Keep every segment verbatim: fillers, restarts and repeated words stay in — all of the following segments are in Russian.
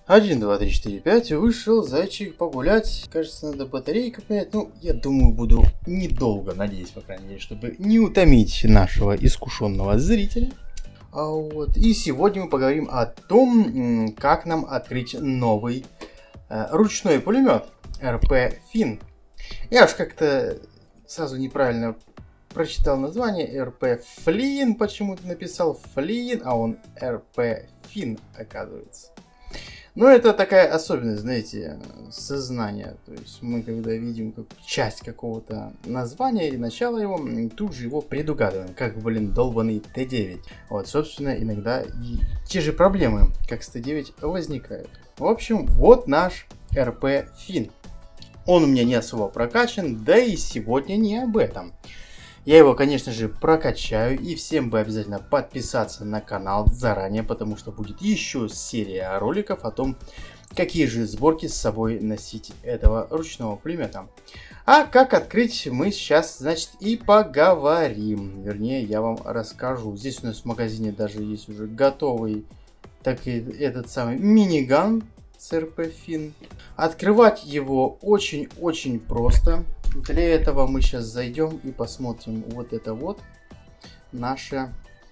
один, два, три, четыре, пять. Вышел зайчик погулять. Кажется, надо батарейку поменять. Ну, я думаю, буду недолго, надеюсь, по крайней мере, чтобы не утомить нашего искушенного зрителя. А вот. И сегодня мы поговорим о том, как нам открыть новый э, ручной пулемет эр пи Finn. Я уж как-то сразу неправильно прочитал название. эр пи Flynn почему-то написал Flynn, а он эр пи Finn, оказывается. Но это такая особенность, знаете, сознания. То есть мы, когда видим как часть какого-то названия или начала его, тут же его предугадываем, как, блин, долбанный тэ девять. Вот, собственно, иногда и те же проблемы, как с тэ девять, возникают. В общем, вот наш эр пи Finn. Он у меня не особо прокачан, да и сегодня не об этом. Я его, конечно же, прокачаю, и всем бы обязательно подписаться на канал заранее, потому что будет еще серия роликов о том, какие же сборки с собой носить этого ручного пулемета. А как открыть, мы сейчас, значит, и поговорим. Вернее, я вам расскажу. Здесь у нас в магазине даже есть уже готовый, так и этот самый миниган с эр пи Finn. Открывать его очень-очень просто. Для этого мы сейчас зайдем и посмотрим вот это вот наше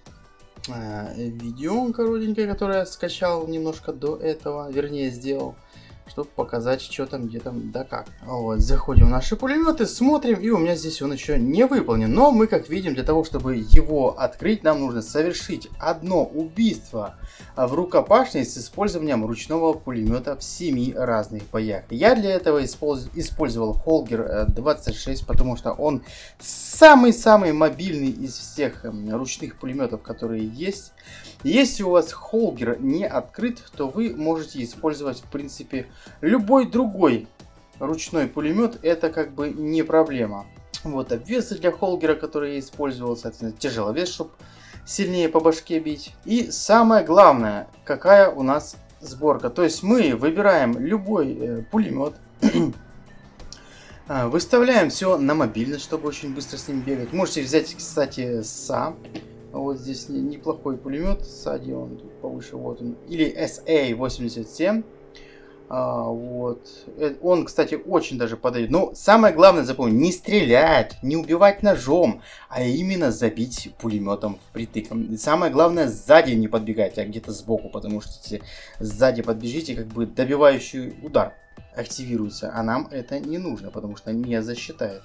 э, видео коротенькое, которое я скачал немножко до этого, вернее сделал, чтобы показать, что там, где там, да как. Вот, заходим в наши пулеметы, смотрим, и у меня здесь он еще не выполнен. Но мы, как видим, для того, чтобы его открыть, нам нужно совершить одно убийство в рукопашной с использованием ручного пулемета в семи разных боях. Я для этого использовал Holger двадцать шесть, потому что он самый-самый мобильный из всех ручных пулеметов, которые есть. Если у вас Holger не открыт, то вы можете использовать, в принципе, любой другой ручной пулемет. Это как бы не проблема. Вот обвесы для Holger, которые я использовал, соответственно, тяжеловес, чтобы сильнее по башке бить. И самое главное, какая у нас сборка. То есть мы выбираем любой э, пулемет, выставляем все на мобильность, чтобы очень быстро с ним бегать. Можете взять, кстати, СА. Вот здесь неплохой пулемет. Сзади он тут повыше, вот он. Или эс эй восемьдесят семь. А, вот. Он, кстати, очень даже подойдет. Но самое главное, запомни, не стрелять, не убивать ножом, а именно забить пулеметом впритык. И самое главное, сзади не подбегать, а где-то сбоку, потому что если сзади подбежите, как бы добивающий удар активируется, а нам это не нужно, потому что не засчитает.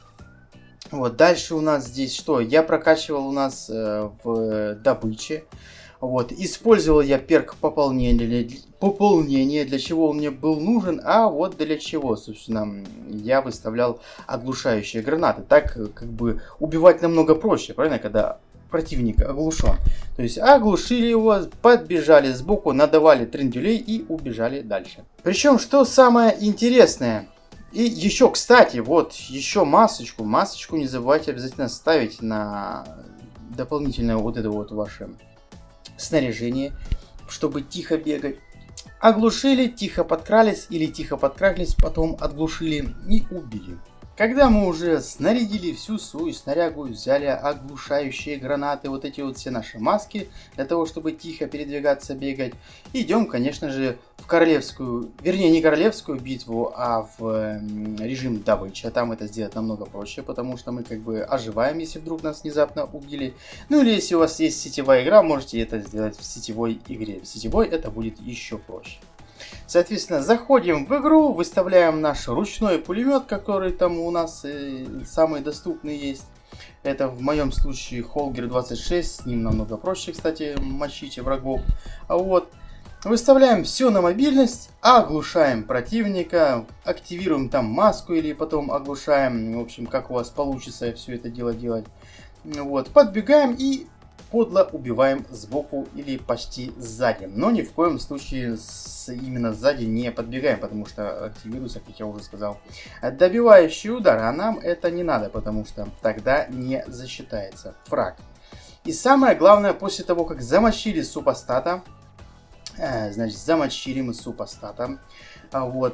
Вот, дальше у нас здесь что? Я прокачивал у нас э, в добыче. Вот, использовал я перк пополнения, пополнения, для чего он мне был нужен, а вот для чего, собственно, я выставлял оглушающие гранаты. Так, как бы, убивать намного проще, правильно, когда противник оглушен. То есть, оглушили его, подбежали сбоку, надавали трендюлей и убежали дальше. Причем, что самое интересное, и еще, кстати, вот, еще масочку, масочку не забывайте обязательно ставить на дополнительное вот это вот ваше снаряжение, чтобы тихо бегать. Оглушили, тихо подкрались или тихо подкрались, потом отглушили и убили. Когда мы уже снарядили всю свою снарягу, взяли оглушающие гранаты, вот эти вот все наши маски, для того, чтобы тихо передвигаться, бегать, идем, конечно же, в королевскую, вернее, не королевскую битву, а в режим добычи. Там это сделать намного проще, потому что мы как бы оживаем, если вдруг нас внезапно убили. Ну или если у вас есть сетевая игра, можете это сделать в сетевой игре. В сетевой это будет еще проще. Соответственно, заходим в игру, выставляем наш ручной пулемет, который там у нас э, самый доступный есть. Это в моем случае Holger двадцать шесть, с ним намного проще, кстати, мочить врагов. А вот, выставляем все на мобильность, оглушаем противника, активируем там маску или потом оглушаем, в общем, как у вас получится все это дело делать. Вот, подбегаем и подло убиваем сбоку или почти сзади. Но ни в коем случае с, именно сзади не подбегаем, потому что активируется, как я уже сказал, добивающий удар. А нам это не надо, потому что тогда не засчитается фраг. И самое главное, после того, как замочили супостата, э, значит, замочили мы супостата, вот,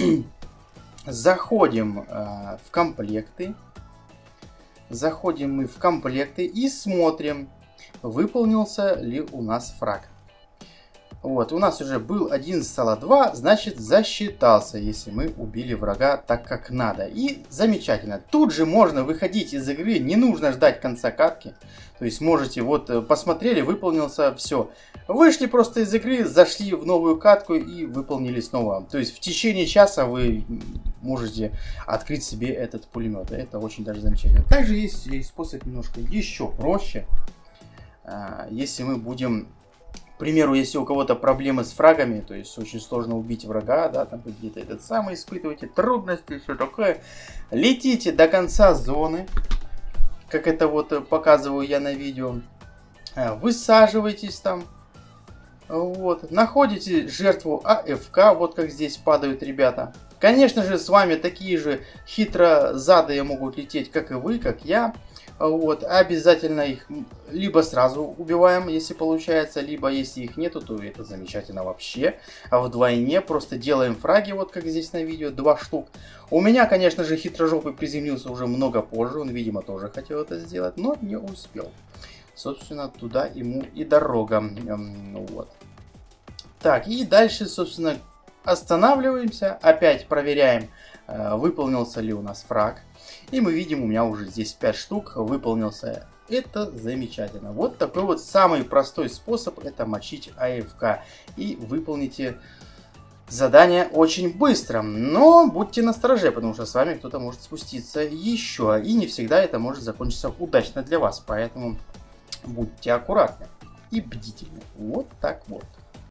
заходим э, в комплекты, заходим мы в комплекты и смотрим, выполнился ли у нас фраг. Вот, у нас уже был один стало два, значит засчитался, если мы убили врага так как надо. И замечательно. Тут же можно выходить из игры, не нужно ждать конца катки. То есть можете, вот посмотрели, выполнился, все. Вышли просто из игры, зашли в новую катку и выполнили снова. То есть в течение часа вы можете открыть себе этот пулемет. Это очень даже замечательно. Также есть способ немножко еще проще. Если мы будем... К примеру, если у кого-то проблемы с фрагами, то есть очень сложно убить врага, да, там где-то этот самый, испытываете трудности, все такое, летите до конца зоны, как это вот показываю я на видео, высаживаетесь там, вот, находите жертву АФК, вот как здесь падают ребята. Конечно же, с вами такие же хитрозадые могут лететь, как и вы, как я. Вот, обязательно их либо сразу убиваем, если получается, либо если их нету, то это замечательно вообще. А вдвойне просто делаем фраги, вот как здесь на видео, два штук. У меня, конечно же, хитрожопый приземлился уже много позже, он, видимо, тоже хотел это сделать, но не успел. Собственно, туда ему и дорога. Вот. Так, и дальше, собственно, останавливаемся, опять проверяем, выполнился ли у нас фраг. И мы видим, у меня уже здесь пять штук выполнился. Это замечательно. Вот такой вот самый простой способ — это мочить АФК. И выполните задание очень быстро. Но будьте настороже, потому что с вами кто-то может спуститься еще. И не всегда это может закончиться удачно для вас. Поэтому будьте аккуратны и бдительны. Вот так вот.